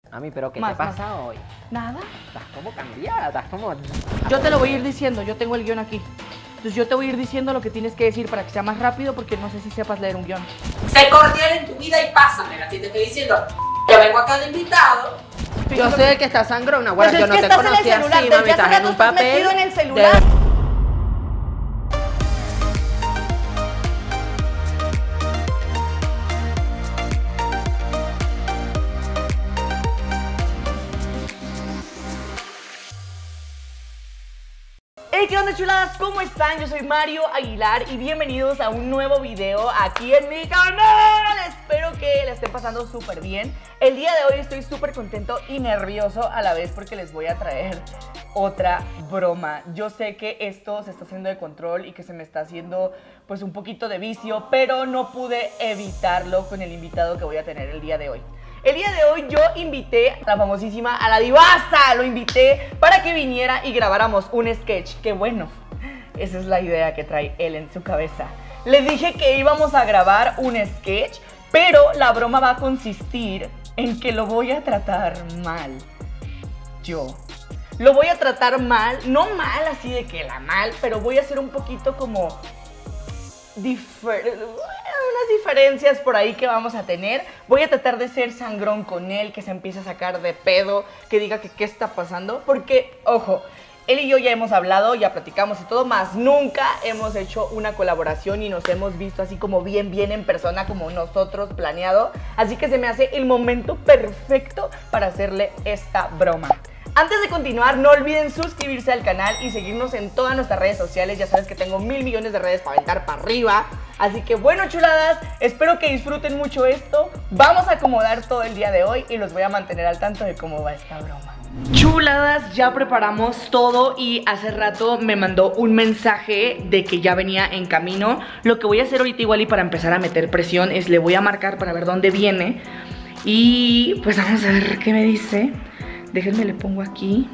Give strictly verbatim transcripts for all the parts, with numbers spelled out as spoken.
A mí, pero ¿qué Más, te pasa más. hoy? Nada. Estás como cambiada, estás como... Yo te lo voy a ir diciendo, yo tengo el guión aquí. Entonces yo te voy a ir diciendo lo que tienes que decir para que sea más rápido, porque no sé si sepas leer un guión. Sé cordial en tu vida y pásamela, así te estoy diciendo. Yo vengo acá de invitado. Yo sé que estás sangrona, Pues bueno, yo es no que te estás en el conocía celular, así, desde mami, hace estás en rato un estás papel metido en el celular. de... Hey, ¿qué onda, chuladas? ¿Cómo están? Yo soy Mario Aguilar y bienvenidos a un nuevo video aquí en mi canal. Espero que la estén pasando súper bien. El día de hoy estoy súper contento y nervioso a la vez porque les voy a traer otra broma. Yo sé que esto se está haciendo de control y que se me está haciendo pues un poquito de vicio, pero no pude evitarlo con el invitado que voy a tener el día de hoy. El día de hoy yo invité a la famosísima, a la divaza, lo invité para que viniera y grabáramos un sketch. Que bueno, esa es la idea que trae él en su cabeza. Le dije que íbamos a grabar un sketch, pero la broma va a consistir en que lo voy a tratar mal. Yo. Lo voy a tratar mal, no mal así de que la mal, pero voy a hacer un poquito como... Difer unas diferencias por ahí que vamos a tener. Voy a tratar de ser sangrón con él, que se empiece a sacar de pedo, que diga que qué está pasando, porque, ojo, él y yo ya hemos hablado, ya platicamos y todo, más nunca hemos hecho una colaboración y nos hemos visto así como bien, bien en persona, como nosotros planeado, así que se me hace el momento perfecto para hacerle esta broma. Antes de continuar, no olviden suscribirse al canal y seguirnos en todas nuestras redes sociales. Ya sabes que tengo mil millones de redes para aventar para arriba. Así que bueno, chuladas, espero que disfruten mucho esto. Vamos a acomodar todo el día de hoy y los voy a mantener al tanto de cómo va esta broma. Chuladas, ya preparamos todo y hace rato me mandó un mensaje de que ya venía en camino. Lo que voy a hacer ahorita igual y para empezar a meter presión es le voy a marcar para ver dónde viene. Y pues vamos a ver qué me dice. Déjenme, le pongo aquí.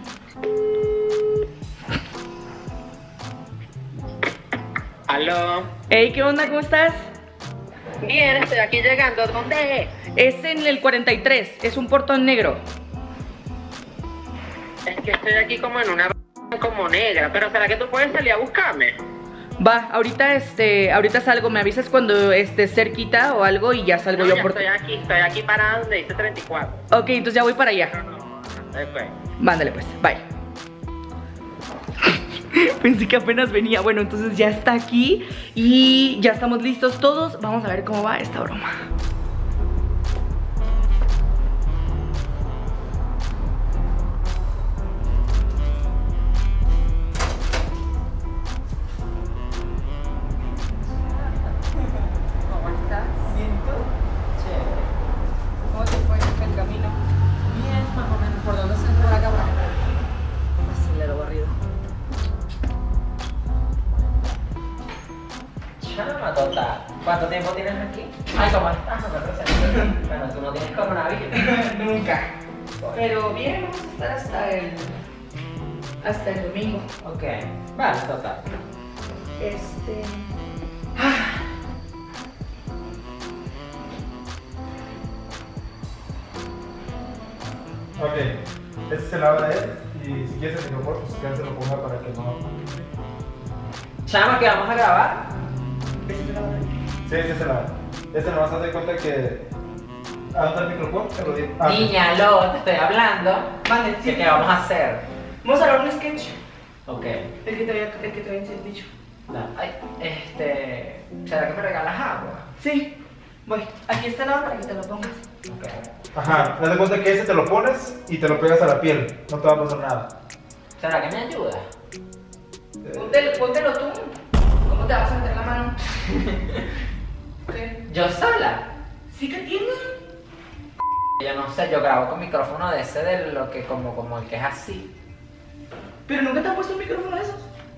Aló. Hey, ¿qué onda? ¿Cómo estás? Bien, estoy aquí llegando. ¿Dónde es? Es en el cuarenta y tres, es un portón negro. Es que estoy aquí como en una como negra, pero ¿será que tú puedes salir a buscarme? Va, ahorita este, ahorita salgo, me avisas cuando estés cerquita o algo y ya salgo No, yo ya por estoy aquí, estoy aquí parada donde dice treinta y cuatro. Ok, entonces ya voy para allá. Okay. Mándale pues, bye. Pensé que apenas venía. Bueno, entonces ya está aquí y ya estamos listos todos. Vamos a ver cómo va esta broma. ¿Cómo estás? Bien, ¿tú? Chévere. ¿Cómo te fue el camino? Bien, más o menos. ¿Por dónde se entra la cabra? Acelero barrido. Chama, total. ¿Cuánto tiempo tienes aquí? Ay, ¿cómo estás? No te presento. Bueno, tú no tienes coronavirus. Nunca. Pero bien, vamos a estar hasta el hasta el domingo. Ok. Vale, total. Este. Ok, este es el habla de él y si quieres el micrófono, pues que él se lo ponga para que no... Chama, ¿qué vamos a grabar? ¿Ese es el audio? Sí, este es el habla. Este nos vas a dar cuenta que... ¿A dónde está el micrófono? Te lo digo. Ah, Niña, lo, te estoy hablando. Vale, sí. ¿Qué, ¿Qué vamos a hacer? Vamos a hablar un sketch. Ok. El que te había, el que te había dicho. No, ay, este... ¿Será que me regalas agua? Sí. Voy. Aquí está el agua para que te lo pongas. Ok. Ajá, haz de cuenta que ese te lo pones y te lo pegas a la piel. No te va a pasar nada. ¿Será que me ayuda? Póntelo, póntelo tú. ¿Cómo te vas a meter la mano? ¿Qué? ¿Yo sola? ¿Sí que tiene? Yo no sé, yo grabo con micrófono de ese de lo que como, como el que es así. ¿Pero nunca te has puesto un micrófono de esos?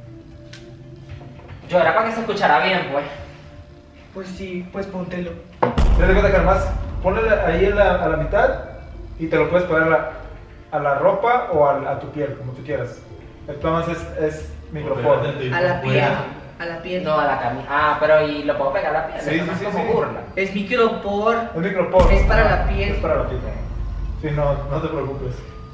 Yo era para que se escuchara bien, pues. Pues sí, pues póntelo. Haz de cuenta que además, ponle ahí en la, a la mitad y te lo puedes poner a la, a la ropa o a, a tu piel, como tú quieras. Entonces es, es micrófono. A la piel. A la piel. No, a la camisa. Ah, pero ¿y lo puedo pegar a la piel? Sí, Eso sí, no es sí, como sí. burla. Es micropor. Es micrófono. Es para la piel. Es para la piel. Sí, no, no te preocupes.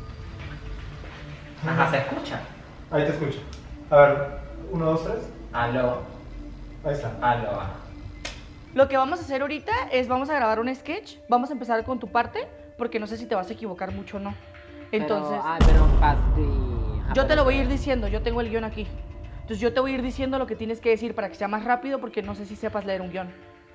Ajá, ¿se escucha? Ahí te escucho. A ver, uno, dos, tres. Aló, Ahí está. aló. Lo que vamos a hacer ahorita es vamos a grabar un sketch. Vamos a empezar con tu parte, porque no sé si te vas a equivocar mucho o no. Entonces, Pero, ah, pero Patri... ah, yo te pero lo voy a ir que- diciendo, yo tengo el guión aquí. Entonces yo te voy a ir diciendo lo que tienes que decir para que sea más rápido, porque no sé si sepas leer un guión.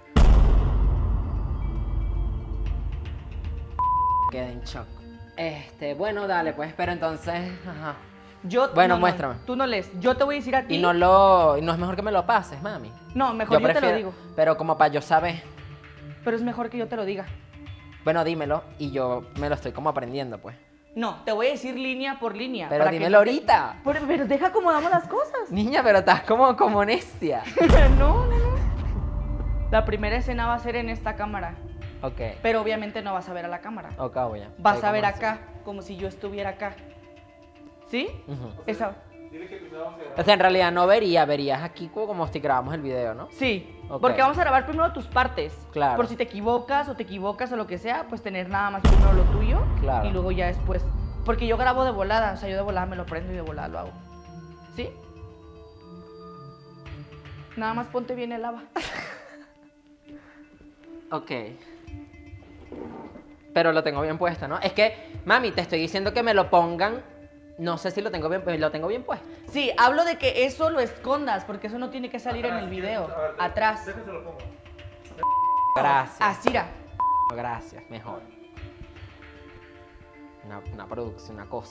Quedé en shock. Este, bueno, dale, pues, pero entonces... Ajá. Yo, Bueno, no, no, muéstrame. Tú no lees. Yo te voy a decir a ti. Y no lo... y no es mejor que me lo pases, mami. No, mejor yo, te lo digo. Pero como para yo saber... Pero es mejor que yo te lo diga. Bueno, dímelo y yo me lo estoy como aprendiendo, pues. No, te voy a decir línea por línea. Pero para que dímelo no te- ahorita. Pero, pero deja cómo damos las cosas. Niña, pero estás como, como necia. No, no, no. La primera escena va a ser en esta cámara. Ok. Pero obviamente no vas a ver a la cámara. Ok, voy a. Vas Sí, a ver ¿cómo acá, como si yo estuviera acá. ¿Sí? así? Ujú. Esa. Dile que primero vamos a grabar. O sea, en realidad no vería, verías aquí como, como si grabamos el video, ¿no? Sí. Ok. Porque vamos a grabar primero tus partes. Claro. Por si te equivocas o te equivocas o lo que sea, pues tener nada más primero lo tuyo. Claro. Y luego ya después. Porque yo grabo de volada, o sea, yo de volada me lo prendo y de volada lo hago. ¿Sí? Nada más ponte bien el lava. Ok. Pero lo tengo bien puesto, ¿no? Es que, mami, te estoy diciendo que me lo pongan. No sé si lo tengo bien, lo tengo bien puesto. Sí, hablo de que eso lo escondas, porque eso no tiene que salir en el video. A ver, Atrás. Déjate lo pongo. Gracias. Así era. Gracias, mejor. Una, una producción, una cosa.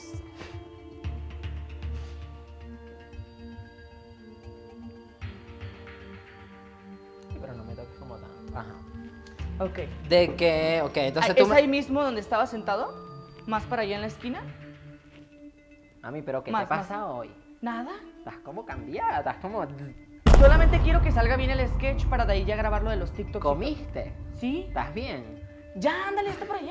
Sí, pero no me toques como tan. Ajá. Ok. De que, ok, entonces Ah, tú ¿Es me... ahí mismo donde estaba sentado? ¿Más para allá en la esquina? Mami, pero ¿qué Más, te pasa más. hoy? Nada. Estás como cambiada, estás como... Solamente quiero que salga bien el sketch para de ahí ya grabar lo de los TikToks. ¿Comiste? ¿Sí? ¿Estás bien? Ya, ándale, está por allá.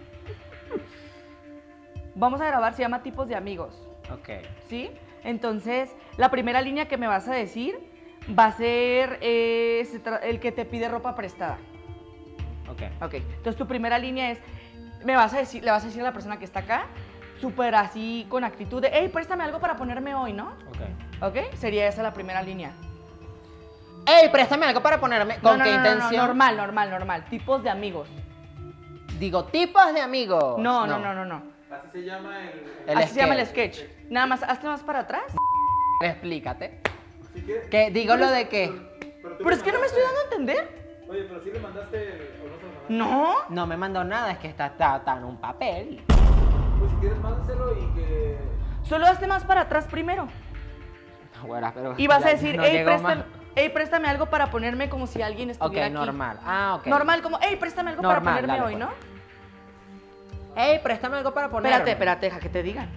Vamos a grabar, se llama Tipos de Amigos. Ok. ¿Sí? Entonces, la primera línea que me vas a decir va a ser eh, se tra- el que te pide ropa prestada. Ok. Ok, entonces tu primera línea es, me vas a decir, le vas a decir a la persona que está acá, súper así, con actitud de, hey, préstame algo para ponerme hoy, ¿no? Ok. Ok, sería esa la primera línea. ¡Ey, préstame algo para ponerme! No, ¿Con no, qué no, no, no, intención? normal, normal, normal, tipos de amigos. Digo, tipos de amigos. No, no, no, no, no. Así se llama el. El Así se llama el sketch. sketch. Nada más, hazte más para atrás. Explícate. Si quieres- ¿Qué? Digo lo de qué. Pero, tú Pero le es que no me estoy mandaste- dando a entender. Oye, pero si le mandaste o no se lo mandaste. No. No me mandó nada, es que está, está, está en un papel. Pues si quieres, mándaselo y que. Solo hazte más para atrás primero. Güera, pero Y vas ya a decir, no hey, llegó préstame, más. hey, préstame algo para ponerme como si alguien Ok, estuviera aquí. normal. Ah, ok. Normal, como, hey, préstame algo Normal, para ponerme dale, hoy, pues. ¿no? Ey, préstame algo para ponerme. Espérate, espérate, deja que te digan.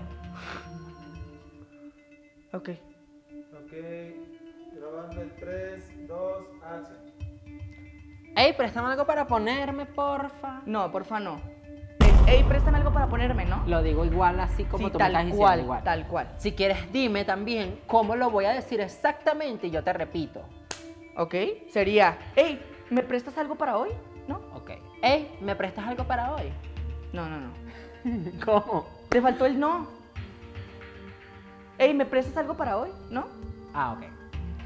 Ah, Ok. ok. Grabando el tres, dos, acción. Ey, préstame algo para ponerme, porfa. No, porfa, no. Es, hey, préstame algo para ponerme, ¿no? Lo digo igual así como Sí, tú me estás tal diciendo cual, igual. tal cual. Si quieres, dime también cómo lo voy a decir exactamente y yo te repito. Ok, sería, hey, ¿me prestas algo para hoy? ¿No? Ok. Ey, ¿me prestas algo para hoy? No, no, no. ¿Cómo? Te faltó el no. Hey, ¿me prestas algo para hoy? ¿No? Ah, ok.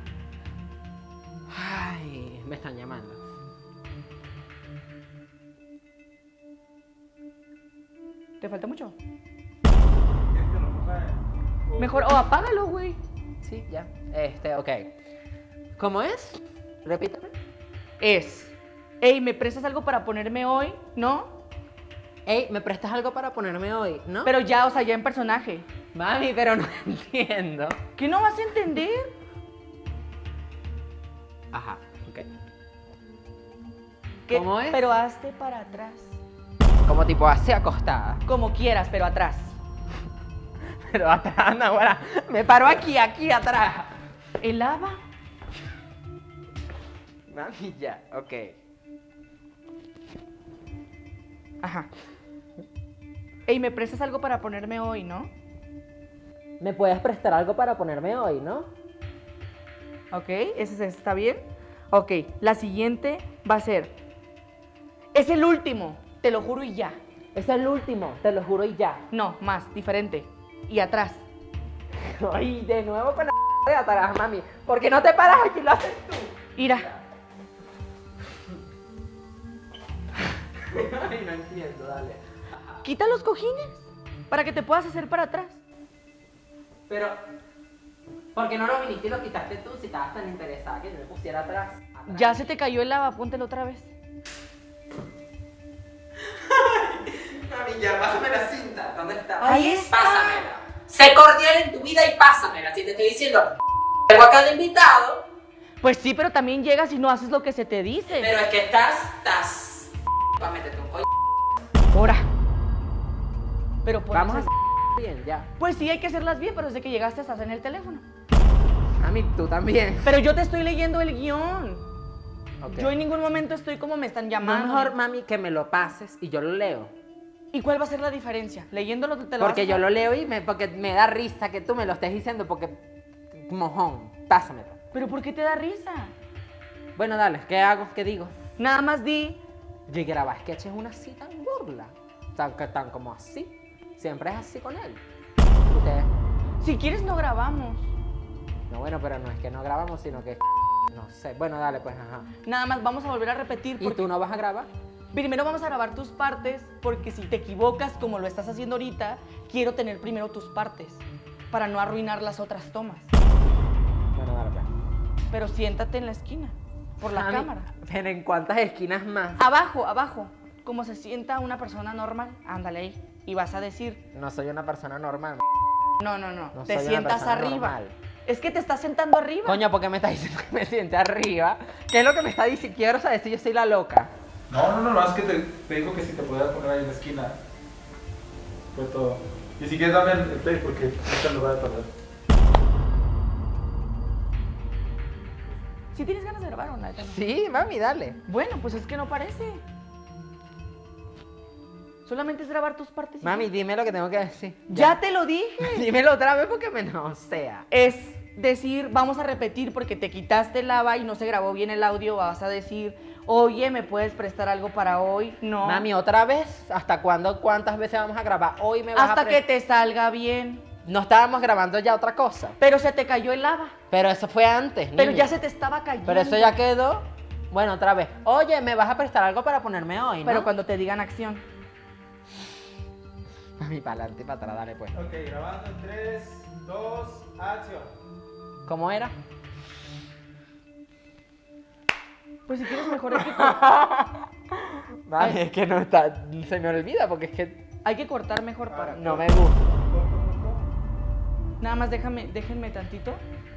Ay, me están llamando. ¿Te falta mucho? ¿Quieres que lo ponga en- o- Mejor, o apágalo, güey. Sí, ya. Este, ok. ¿Cómo es? Repítame. Es, hey, ¿me prestas algo para ponerme hoy? ¿No? Ey, ¿me prestas algo para ponerme hoy? ¿No? Pero ya, o sea, ya en personaje. Mami, pero no entiendo. ¿Qué no vas a entender? Ajá, ok. ¿Qué? ¿Cómo es? Pero hazte para atrás. Como tipo así acostada. Como quieras, pero atrás. Pero atrás, no, ahora me paro aquí, aquí atrás. ¿El lava? Mami, ya, ok. Ajá. Ey, ¿me prestas algo para ponerme hoy, no? ¿Me puedes prestar algo para ponerme hoy, no? Ok, ese está bien. Ok, la siguiente va a ser. Es el último, te lo juro y ya. Es el último, te lo juro y ya. No, más, diferente. Y atrás. Ay, de nuevo con la de atrás, mami. ¿Por qué no te paras aquí? Lo haces tú. Mira. Ay, no entiendo, dale. Quita los cojines para que te puedas hacer para atrás. Pero, ¿por qué no lo viniste y lo quitaste tú si estabas tan interesada que yo me pusiera atrás? atrás? Ya se te cayó el lava, póntelo otra vez. Mami, ya, pásame la cinta. ¿Dónde está? Ahí está. Pásamela. Sé cordial en tu vida y pásamela. Si te estoy diciendo, tengo acá de invitado. Pues sí, pero también llegas y no haces lo que se te dice. Pero es que estás, estás. Para meterte un coño. Ahora. Pero por Vamos a eso- hacer bien, ya. Pues sí, hay que hacerlas bien, pero desde que llegaste estás en el teléfono. Mami, tú también. Pero yo te estoy leyendo el guión. Ok. Yo en ningún momento estoy como me están No, llamando. mejor, mami, que me lo pases y yo lo leo. ¿Y cuál va a ser la diferencia? Leyéndolo te lo Porque vas a- yo lo leo y me, porque me da risa que tú me lo estés diciendo porque... Mojón, pásamelo. ¿Pero por qué te da risa? Bueno, dale, ¿qué hago? ¿Qué digo? Nada más di. Y grabar sketch es una así tan burla. Tan, que tan como así. Siempre es así con él. Ustedes... Si quieres no grabamos. No, bueno, pero no es que no grabamos, sino que... No sé. Bueno, dale, pues, ajá. Nada más vamos a volver a repetir ¿Y porque tú no vas a grabar? primero vamos a grabar tus partes porque si te equivocas como lo estás haciendo ahorita, quiero tener primero tus partes para no arruinar las otras tomas. Bueno, dale, pues. Pero siéntate en la esquina, por la Mami, cámara. Pero ¿en cuántas esquinas más? Abajo, abajo, como se sienta una persona normal, ándale ahí. Y vas a decir, No soy una persona normal. no, no, no, No te soy una sientas persona arriba. normal. Es que te estás sentando arriba. Coño, ¿por qué me estás diciendo que me siente arriba? ¿Qué es lo que me está diciendo? Quiero saber si yo soy la loca. No, no, no, no, es que te, te dijo que si te podías poner ahí en la esquina. Fue todo. Y si quieres dame el el play porque ahorita lo voy a perder. ¿Sí tienes ganas de grabar o nada? Sí, mami, dale. Bueno, pues es que no parece. Solamente es grabar tus partes. y Mami, ya. dime lo que tengo que decir. Ya te lo dije. Dímelo otra vez porque me no sea. Es decir, vamos a repetir porque te quitaste el lava y no se grabó bien el audio, vas a decir, oye, ¿me puedes prestar algo para hoy? No. Mami, ¿otra vez? ¿Hasta cuándo? ¿Cuántas veces vamos a grabar? Hoy me vas Hasta a... que pre- te salga bien. No estábamos grabando ya otra cosa. Pero se te cayó el lava. Pero eso fue antes, Pero niña. ya se te estaba cayendo. Pero eso ya quedó. Bueno, otra vez. Oye, ¿me vas a prestar algo para ponerme hoy, no? Pero cuando te digan acción. Mami, para adelante y para atrás, dale pues. Ok, grabando en tres, dos, acción. ¿Cómo era? Pues si quieres mejor hay que, Mami, es que no está... Se me olvida porque es que hay que cortar mejor para... no me gusta. Corto, corto. Nada más déjame, déjenme tantito.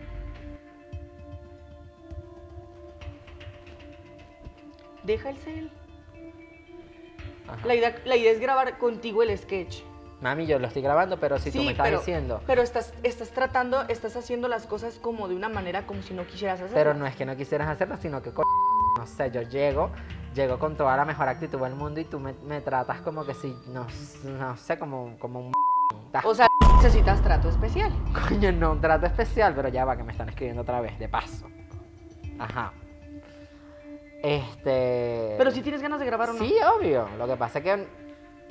Deja el cel. Ajá. La idea, la idea es grabar contigo el sketch. Mami, yo lo estoy grabando, pero si tú me estás pero, diciendo... pero estás, estás tratando, estás haciendo las cosas como de una manera como si no quisieras hacerlo. Pero no es que no quisieras hacerlo, sino que, co- no sé, yo llego, llego con toda la mejor actitud del mundo y tú me, me tratas como que si, no, no sé, como, como un... O sea, necesitas trato especial. Coño, no, un trato especial, pero ya va, que me están escribiendo otra vez, de paso. Ajá. Este... Pero si tienes ganas de grabar o no. Sí, obvio. Lo que pasa es que...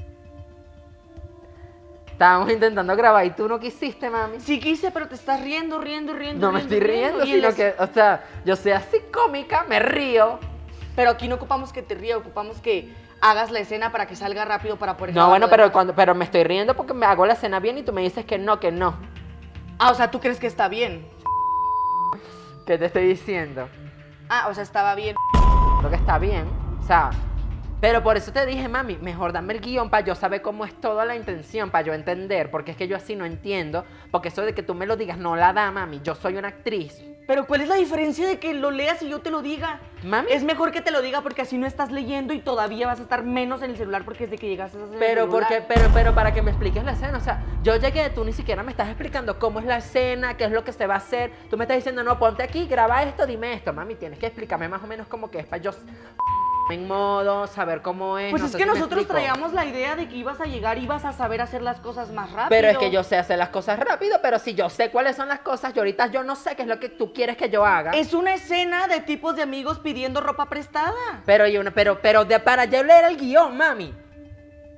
Estábamos intentando grabar y tú no quisiste, mami. Sí quise, pero te estás riendo, riendo, riendo. No me estoy riendo, y en sino las- que, o sea, yo soy así cómica, me río. Pero aquí no ocupamos que te rías, ocupamos que hagas la escena para que salga rápido para poder No, bueno, grabarlo pero después. cuando, pero me estoy riendo porque me hago la escena bien y tú me dices que no, que no. Ah, o sea, ¿tú crees que está bien? ¿Qué te estoy diciendo? Ah, o sea, estaba bien. Creo que está bien, o sea, pero por eso te dije, mami, mejor dame el guión para yo saber cómo es toda la intención, para yo entender, porque es que yo así no entiendo, porque eso de que tú me lo digas no la da, mami, yo soy una actriz. Pero ¿cuál es la diferencia de que lo leas y yo te lo diga? Mami, Es mejor que te lo diga porque así no estás leyendo y todavía vas a estar menos en el celular porque desde que llegaste a hacer el pero celular. porque, pero, pero para que me expliques la escena, o sea, yo llegué, tú ni siquiera me estás explicando cómo es la escena, qué es lo que se va a hacer, tú me estás diciendo, no, ponte aquí, graba esto, dime esto, mami, tienes que explicarme más o menos cómo que es para yo en modo, saber cómo es. Pues no es sé que si me nosotros explico. traíamos la idea de que ibas a llegar, ibas a saber hacer las cosas más rápido. Pero es que yo sé hacer las cosas rápido, pero si yo sé cuáles son las cosas, yo ahorita yo no sé qué es lo que tú quieres que yo haga. Es una escena de tipos de amigos pidiendo ropa prestada. Pero, y una, pero, pero de, para yo leer el guión, mami.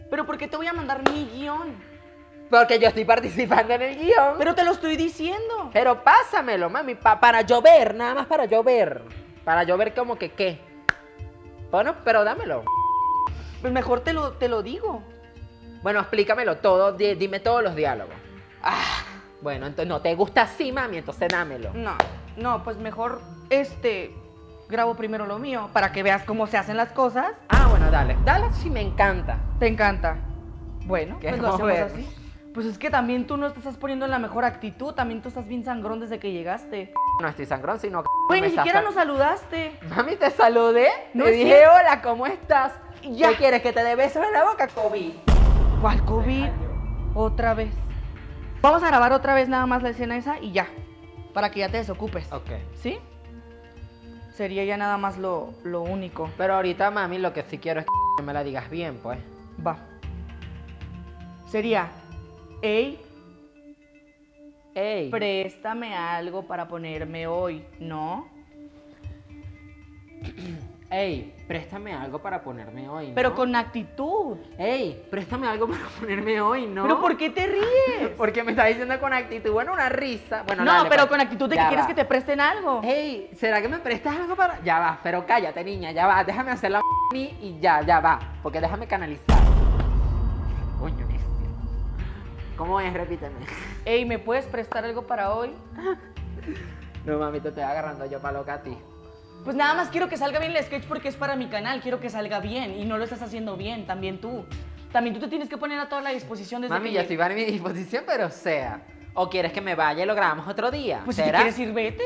Pero ¿por qué te voy a mandar mi guión? Porque yo estoy participando en el guión. Pero te lo estoy diciendo. Pero pásamelo, mami, pa- para yo ver, nada más para yo ver. Para yo ver como que qué. Bueno, pero dámelo. Pues mejor te lo, te lo digo. Bueno, explícamelo todo, di- dime todos los diálogos. Ah, Bueno, entonces no te gusta así, mami, entonces dámelo. no, no, pues mejor este grabo primero lo mío para que veas cómo se hacen las cosas. Ah, bueno, dale, dale, sí me encanta. ¿Te encanta? Bueno, pues lo Queremos hacemos ver. así. Pues es que también tú no te estás poniendo en la mejor actitud, también tú estás bien sangrón desde que llegaste. No estoy sangrón, sino que Güey, me ni estás siquiera sal- nos saludaste. Mami, te saludé, No te es dije cierto. hola, ¿cómo estás? Ya. ¿Qué quieres, que te dé besos en la boca, COVID? ¿Cuál COVID? Otra vez. Vamos a grabar otra vez nada más la escena esa y ya, para que ya te desocupes. Ok. ¿Sí? Sería ya nada más lo, lo único. Pero ahorita, mami, lo que sí quiero es que me la digas bien, pues. Va. Sería, ey, Ey. préstame algo para ponerme hoy, ¿no? Ey, préstame algo para ponerme hoy, ¿no? Pero con actitud. Ey, préstame algo para ponerme hoy, ¿no? ¿Pero por qué te ríes? Porque me está diciendo con actitud, bueno, una risa. Bueno, No, dale, pero pues. con actitud de que Ya quieres va. que te presten algo. Ey, ¿será que me prestas algo para...? Ya va, pero cállate, niña, ya va. Déjame hacer la y ya, ya va. Porque déjame canalizar. Coño, necio. ¿Cómo es? Repíteme. Ey, ¿me puedes prestar algo para hoy? No, mami, te estoy agarrando yo para loca a ti. Pues nada más quiero que salga bien el sketch porque es para mi canal. Quiero que salga bien y no lo estás haciendo bien, también tú. También tú te tienes que poner a toda la disposición desde Mami, que yo llegue. estoy a mi disposición, pero sea. ¿O quieres que me vaya y lo grabamos otro día? Pues si te ¿Será? quieres ir, vete.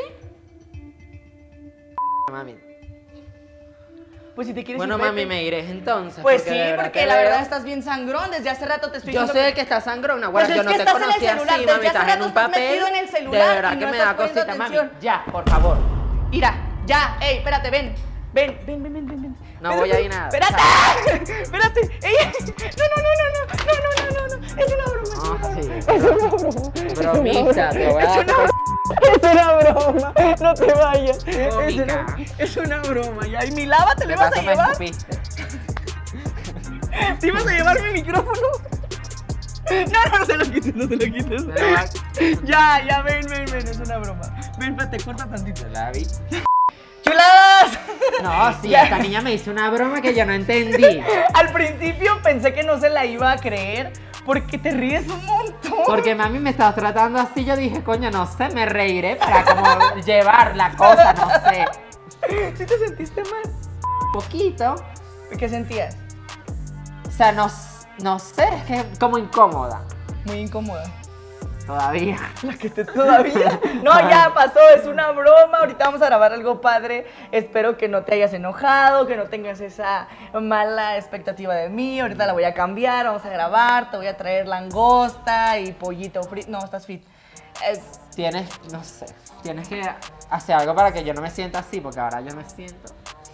Mami. Pues si te quieres Bueno, ir, mami, vete. me iré entonces. Pues porque sí, de verdad porque que la veo- verdad estás bien sangrón. Desde hace rato te estoy Yo diciendo soy que- el que está sangrona, Pues güey. es Yo que no te estás en el conocí celular, así, desde mami. hace Estás en rato un estás papel. metido en el De celular verdad y que no me estás da poniendo cosita, mami. atención. Ya, por favor. Mira, ya, ey, espérate, ven. Ven, ven, ven, ven, ven, ven. No Ven, voy a ven. ir nada. Espérate, espérate. Ey, no, no, no, no, no, no, no, no, no, no. Es una broma. Ah, sí. Es una broma. Bromista, te voy a dar. Es una broma. No te vayas. Es Cómica. una, es una broma. Ya, y mi lava te De le vas a paso me llevar. escupiste. ¿Te ibas a llevar mi micrófono? No, no, no se lo quites, no se lo quites. Me lo va- Ya, ya, ven, ven, ven, es una broma. Ven, te corta tantito. Te la vi. ¡Chuladas! No, sí, Ya. esta niña me hizo una broma que yo no entendí. Al principio pensé que no se la iba a creer porque te ríes un montón. Porque mami me estabas tratando así, yo dije, coño, no sé, me reiré para como llevar la cosa, no sé. ¿Sí te sentiste mal? Un poquito. ¿Qué sentías? O sea, no, s- no sé, es que como incómoda. Muy incómoda. Todavía. La que te todavía. No, ya pasó, es una broma. Ahorita vamos a grabar algo padre. Espero que no te hayas enojado, que no tengas esa mala expectativa de mí. Ahorita la voy a cambiar, vamos a grabar. Te voy a traer langosta y pollito frito. No, estás fit. Eh, Tienes, no sé, tienes que hacer algo para que yo no me sienta así, porque ahora yo me siento.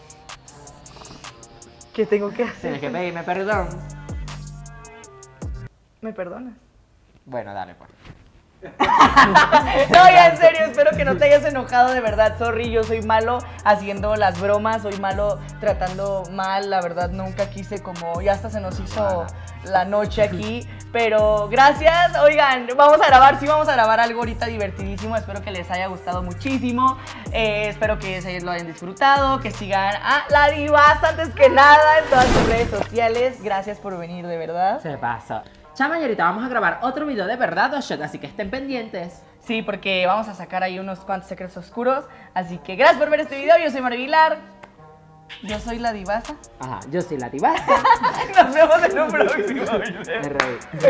¿Qué tengo que hacer? Tienes que pedirme perdón. ¿Me perdonas? Bueno, dale pues. No, ya en serio, espero que no te hayas enojado, de verdad, sorry, yo soy malo haciendo las bromas, soy malo tratando mal, la verdad nunca quise como, ya hasta se nos hizo la noche aquí, pero gracias, oigan, vamos a grabar, sí vamos a grabar algo ahorita divertidísimo, espero que les haya gustado muchísimo, eh, espero que se lo hayan disfrutado, que sigan a La Divasa antes que nada en todas sus redes sociales, gracias por venir, de verdad. Se pasa. Chama, y ahorita vamos a grabar otro video de verdad o shot, así que estén pendientes. Sí, porque vamos a sacar ahí unos cuantos secretos oscuros. Así que gracias por ver este video. Yo soy Mario Aguilar. Yo soy La Divasa. Ajá, yo soy la divasa. Nos vemos en un próximo video. Me reí.